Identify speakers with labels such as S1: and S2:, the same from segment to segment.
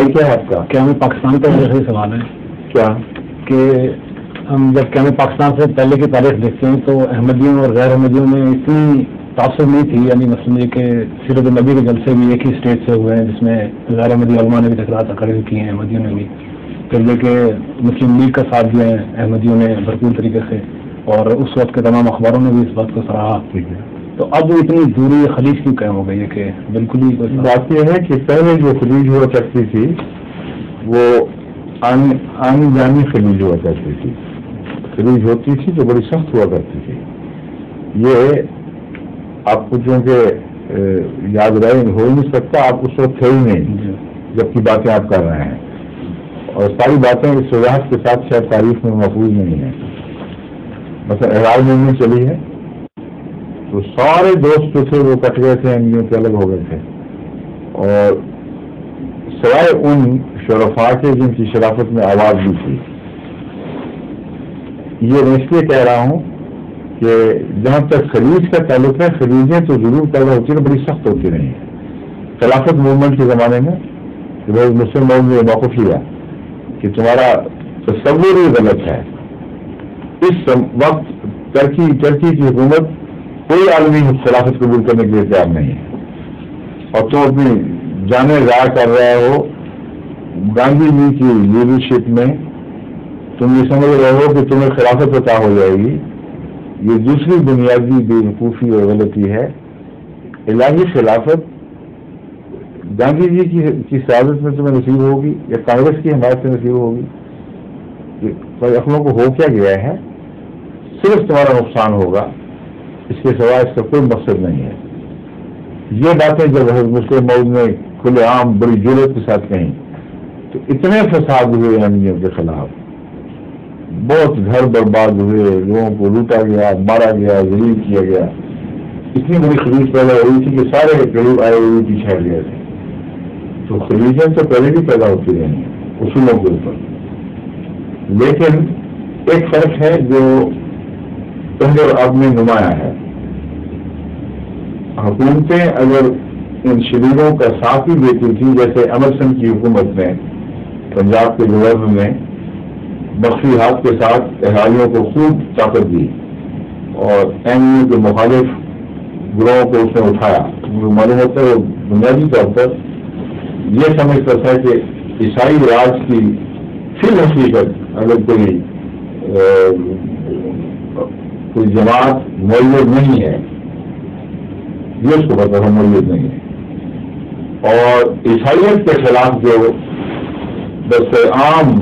S1: کیا ہے آپ کا؟
S2: کیا ہمیں پاکستان کا صحیح سوال ہے
S1: کیا
S2: کہ ہم جب کیا ہمیں پاکستان سے پہلے کی تاریخ دیکھتے ہیں تو احمدیوں اور غیر احمدیوں میں اتنی تعصب نہیں تھی، یعنی مثلاً یہ کہ سیرت النبی کے جلسے بھی ایک ہی اسٹیٹ سے ہوئے ہیں جس میں غیر احمدی علماء نے بھی تکرار تقریر کی ہیں، احمدیوں نے بھی، پھر یہ کہ مسلم لیگ کا ساتھ دیا ہے احمدیوں نے بھرپور طریقے سے، اور اس وقت کے تمام اخباروں نے بھی اس بات کو سراہا. تو اب اتنی دوری خلیج کیوں قائم ہو گئی ہے کہ بالکل ہی
S1: بات یہ ہے کہ پہلے جو خلیج ہوا کرتی تھی وہ آنی جانی خلیج ہوا کرتی تھی. خلیج ہوتی تھی تو بڑی سخت ہوا کرتی تھی. یہ آپ کو چونکہ یاد رہے ہو ہی نہیں سکتا، آپ اس وقت تھے ہی نہیں جبکہ باتیں آپ کر رہے ہیں، اور ساری باتیں اس وضاحت کے ساتھ شاید تاریخ میں محفوظ نہیں ہیں. مثلا اعراض میں چلی ہے تو سارے دوست جو تھے وہ کٹ گئے تھے، امیوں کے الگ ہو گئے تھے، اور سوائے ان شرفاء کے جن کی شرافت میں آواز بھی تھی. یہ میں اس لیے کہہ رہا ہوں کہ جہاں تک خلیج کا تعلق ہے، خلیجیں تو ضرور پیدا ہوتی ہیں، بڑی سخت ہوتی رہی ہیں. خلافت موومنٹ کے زمانے میں مسلم لوگوں نے موقف لیا کہ تمہارا تصور ہی غلط ہے. اس وقت ترکی کی حکومت کوئی عالمی خلافت قبول کرنے کے لیے تیار نہیں ہے، اور تم اپنی جانیں ضائع کر رہے ہو. گاندھی جی کی لیڈرشپ میں تم یہ سمجھ رہے ہو کہ تمہیں خلافت عطا ہو جائے گی. یہ دوسری بنیادی بے وقوفی اور غلطی ہے. الہی خلافت گاندھی جی کی سیادت میں تمہیں نصیب ہوگی یا کانگریس کی حمایت سے نصیب ہوگی؟ اپنوں کو ہو کیا گیا ہے، صرف تمہارا نقصان ہوگا، اس کے سوا اس کا کوئی مقصد نہیں ہے. یہ باتیں جب مسلم موج نے کھلے عام بڑی جرات کے ساتھ کہیں تو اتنے فساد ہوئے احمدیوں کے خلاف، بہت گھر برباد ہوئے، لوگوں کو لوٹا گیا، مارا گیا، ذلیل کیا گیا. اتنی بڑی خلیج پیدا ہوئی تھی کہ سارے غریب آئے ہوئے کی ٹھہر گئے تھے. تو خلیجیں تو پہلے بھی پیدا ہوتی رہی ہیں اصولوں کے اوپر، لیکن ایک فرق ہے جو پہلے اور اب میں نمایاں ہے. حکومتیں اگر ان شریروں کا ساتھ ہی دیتی تھی، جیسے امرسن کی حکومت نے پنجاب کے گورنر نے مخفی ہاتھ کے ساتھ احالیوں کو خوب طاقت دی اور ایم یو کے مخالف گروہوں کو اس نے اٹھایا. معلوم ہوتا ہے بنیادی طور پر یہ سمجھتا تھا کہ عیسائی راج کی فی الحقیقت اگر کوئی جماعت موجود نہیں ہے، یہ اس کو پتا ہے موجود نہیں ہے، اور عیسائیت کے خلاف جو بس عام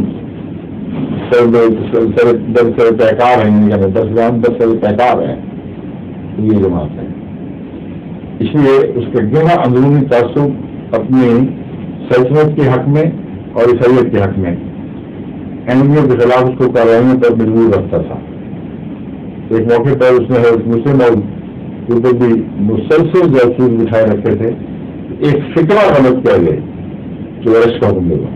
S1: پیکار ہیں، سر پیکار ہے، یہ جماعت ہے. اس لیے اس کا گہرا اندرونی تعصب اپنی سلطنت کے حق میں اور عیسائیت کے حق میں احمدیوں کے خلاف اس کو کارروائیوں پر مجبور رکھتا تھا. ایک موقع پر اس نے مسلم اور اوپر بھی مسلسل جاسوس بٹھائے رکھے تھے. ایک فکرہ غلط کہہ گئے کہ ارسٹ کا حکم دے گا،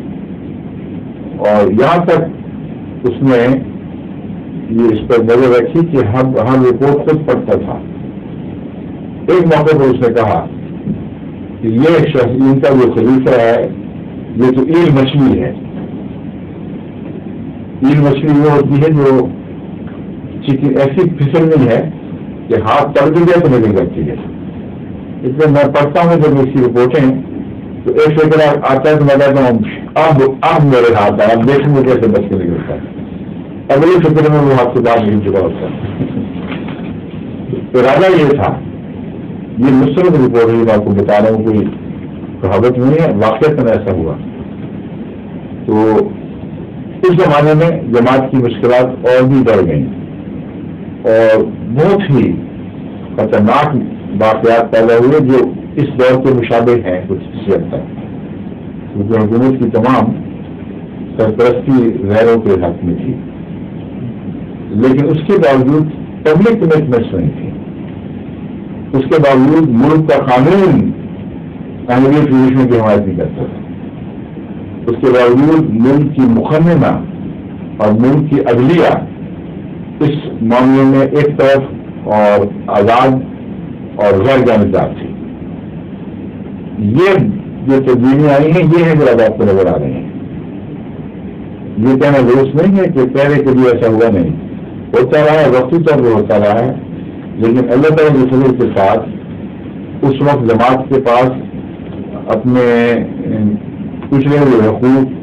S1: اور یہاں تک اس نے یہ اس پر نظر رکھی کہ ہر رپورٹ خود پڑھتا تھا. ایک موقع پر اس نے کہا کہ یہ شخص ان کا جو خلیفہ ہے یہ تو ایل مچھلی ہے. ایل مچھلی وہ ہوتی ہے جو ایسی پھسلنی ہے کہ ہاتھ پڑ بھی گیا تو نکل جاتی ہے. اس لیے میں پڑھتا ہوں جب اس کی رپورٹیں تو ایک فکر آتا ہے تو میں کہتا ہوں اب میرے ہاتھ ہے، اب دیکھیں گے کیسے بچ کے نکلتا ہے. اگلی فکر میں وہ ہاتھ سے باہر نکل چکا ہوتا ہے. ارادہ یہ تھا. یہ مستند رپورٹ ہے، میں آپ کو بتا رہا ہوں، کوئی کہاوت نہیں ہے، واقعات میں ایسا ہوا. تو اس زمانے میں جماعت کی مشکلات اور بھی بڑھ گئیں اور بہت ہی خطرناک واقعات پیدا ہوئے جو اس دور کے مشابہ ہیں کچھ حد تک، کیونکہ حکومت کی تمام سرپرستی غیروں کے حق میں تھی، لیکن اس کے باوجود پبلک کمٹمنٹس نہیں تھی. اس کے باوجود ملک کا قانون احمدیت ریزولیوشن کی حمایت نہیں کرتا تھا. اس کے باوجود ملک کی مقننہ اور ملک کی عدلیہ اس معاملے میں ایک طرف اور آزاد اور غیر جانبدار تھی. یہ جو تبدیلیاں آئی ہیں یہ ہیں جو اب آپ کو نظر آ رہی ہیں. یہ کہنا درست نہیں ہے کہ پہلے کبھی ایسا ہوا نہیں, ہوتا رہا ہے, وقتی طور پر ہوتا رہا ہے, لیکن اللہ تعالیٰ کے فضل کے ساتھ اس وقت جماعت کے پاس اپنے پچھڑے ہوئے حقوق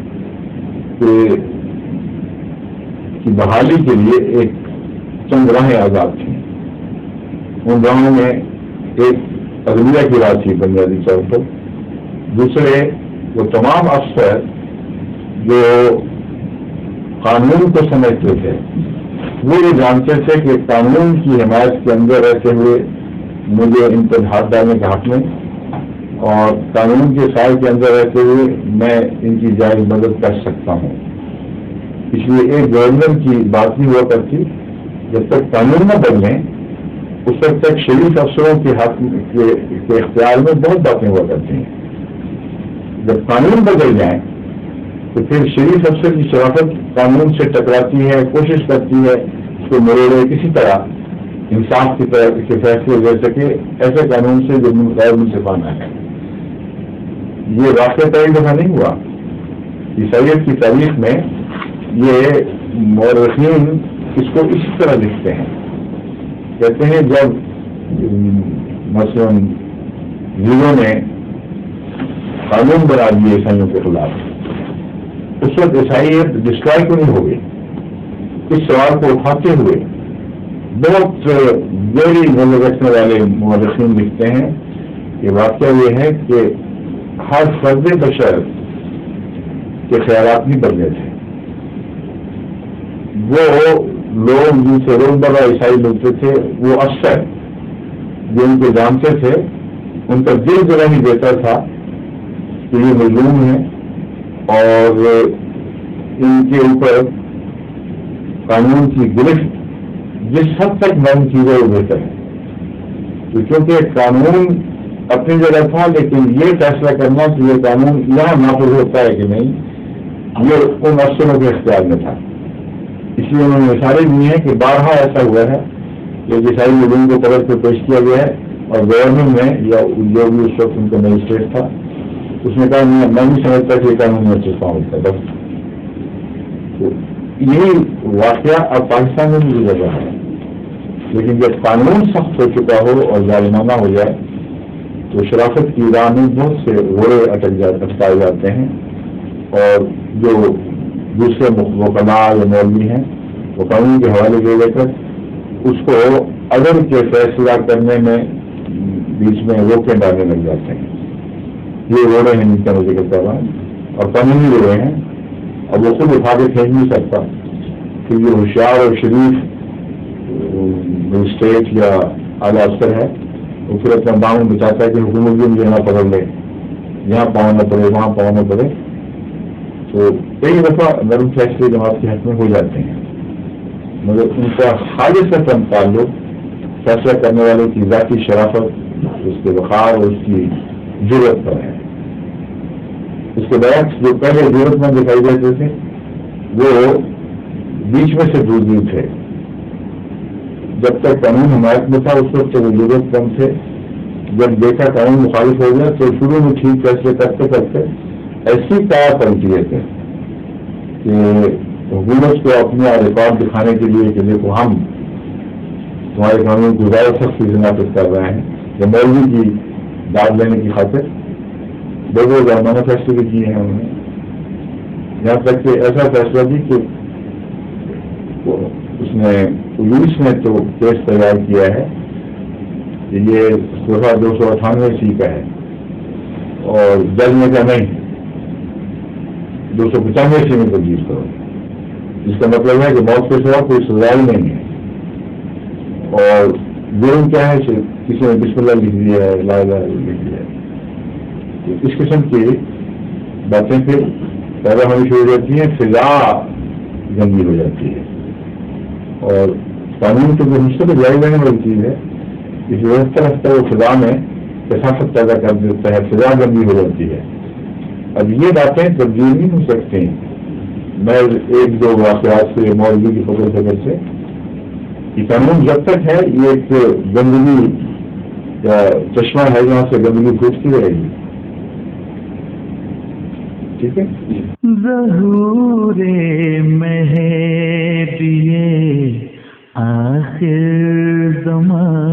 S1: کی بحالی کے لیے ایک چند راہیں آزاد تھیں. ان راہوں میں ایک عدلیہ کی راہ تھی بنیادی طور پر. دوسرے وہ تمام افسر جو قانون کو سمجھتے تھے وہ یہ جانتے تھے کہ قانون کی حمایت کے اندر رہتے ہوئے مجھے ان پر ہاتھ ڈالنے کا حق نہیں, اور قانون کے سائے کے اندر رہتے ہوئے میں ان کی جائز مدد کر سکتا ہوں. اس لیے ایک گورنر کی بات نہیں ہوا کرتی, جب تک قانون نہ بدلیں اس وقت تک شریف افسروں کے حق کے اختیار میں بہت باتیں ہوا کرتی ہیں. جب قانون بدل جائیں تو پھر شریف افسر کی شرافت قانون سے ٹکراتی ہے, کوشش کرتی ہے اس کو مروڑے, کسی طرح انصاف کی طرح کے فیصلے لے سکے ایسے قانون سے جو غیر منصفانہ ہے. یہ واقعہ کئی دفعہ نہیں ہوا. عیسائیت کی تاریخ میں یہ مورخین اس کو اسی طرح لکھتے ہیں, کہتے ہیں جب مثلاً زیرو نے قانون بنا دیے عیسائیوں کے خلاف, اس وقت عیسائیت ڈسٹرائے کیوں نہیں ہو گئی؟ اس سوال کو اٹھاتے ہوئے بہت گہری نظر رکھنے والے مورخین لکھتے ہیں کہ واقعہ یہ ہے کہ ہر فرد بشر کے خیالات نہیں بدلے تھے. وہ لوگ جن سے روزمرہ عیسائی ملتے تھے وہ افسر جو ان کو جانتے تھے ان کا دل ذرا نہیں دیتا تھا کہ یہ مظلوم ہے اور ان کے اوپر قانون کی گرفت جس حد تک بند کی گئی وہ بہتر ہے. تو کیونکہ قانون اپنی جگہ تھا, لیکن یہ فیصلہ کرنا کہ یہ قانون یہاں نافذ ہوتا ہے کہ نہیں یہ ان افسروں کے اختیار میں تھا. اس لیے انہوں نے اشارے دیے ہیں کہ بارہا ایسا ہوا ہے کہ عیسائی ملزم کو پکڑ کر پیش کیا گیا ہے اور گورنر نے یا جو بھی اس وقت ان کا مجسٹریٹ تھا اس نے کہا میں نہیں سمجھتا کہ یہ قانون میں چلتا ہوں. بس یہی واقعہ اب پاکستان میں بھی گزر رہا ہے. لیکن جب قانون سخت ہو چکا ہو اور ظالمانہ ہو جائے تو شرافت کی راہ میں بہت سے گھوڑے اٹکائے جاتے ہیں, اور جو دوسرے وکلاء یا مولوی ہیں وہ قانون کے حوالے دے دے کر اس کو عدل کے فیصلہ کرنے میں بیچ میں روکے ڈالنے لگ جاتے ہیں. یہ گھوڑے ہیں جن کا میں ذکر کر رہا ہوں, اور قانونی گھوڑے ہیں. اب وہ خود اٹھا کے پھینک نہیں سکتا کہ یہ ہوشیار اور شریف اسٹیٹ یا اعلیٰ افسر ہے, وہ پھر اپنا دامن بچاتا ہے کہ حکومت بھی مجھے نہ پکڑ لے, یہاں پاؤں نہ پڑے وہاں پاؤں نہ پڑے. تو کئی دفعہ نرم فیصلے جماعت کے حق میں ہو جاتے ہیں, مگر ان کا خالص تعلق فیصلہ کرنے والے کی ذاتی شرافت, اس کے وقار اور اس کی جرت پر ہے. اس کے برعکس جو پہلے ضرورت مند دکھائی دیتے تھے وہ بیچ میں سے دور تھے. جب تک قانون حمایت میں تھا اس وقت وہ ضرورت کم تھے. جب دیکھا قانون مخالف ہو گیا تو شروع میں ٹھیک فیصلے کرتے کرتے ایسی تیار پلٹیے تھے کہ حکومت کو اپنا ریکارڈ دکھانے کے لیے کہ دیکھو ہم تمہارے قانون کو زیادہ سختی سے نافذ کر رہے ہیں, یا مولوی کی داد لینے کی خاطر بڑے جرمانہ فیصلے بھی کیے ہیں انہوں نے. یہاں تک کہ ایسا فیصلہ بھی کہ اس نے پولیس نے تو کیس تیار کیا ہے کہ یہ صفحہ 298 کا ہے, اور جج نے کہا نہیں 295 میں تبدیل کرو, جس کا مطلب ہے کہ موت کے سوا کوئی سزا ہی نہیں ہے. اور جرم کیا ہے کسی نے بسم اللہ لکھ دیا ہے, لا الہ الا اللہ لکھ دیا ہے. اس قسم کی باتیں پھر پیدا ہونی شروع ہو جاتی ہیں, فضا گندی ہو جاتی ہے. اور قانون تو جو مستقبل جاری رہنے والی چیز ہے اس رفتہ رفتہ وہ فضا میں کثافت پیدا کر دیتا ہے, فضا گندی ہو جاتی ہے. اب یہ باتیں تبدیل نہیں ہو سکتی. میں ایک دو واقعات سے مولوی کی فکر سے یہ قانون جب تک ہے یہ ایک گندگی یا چشمہ ہے جہاں سے گندگی پھوٹتی رہے گی. ٹھیک ہے.
S3: ظہور مہدی آخر زمان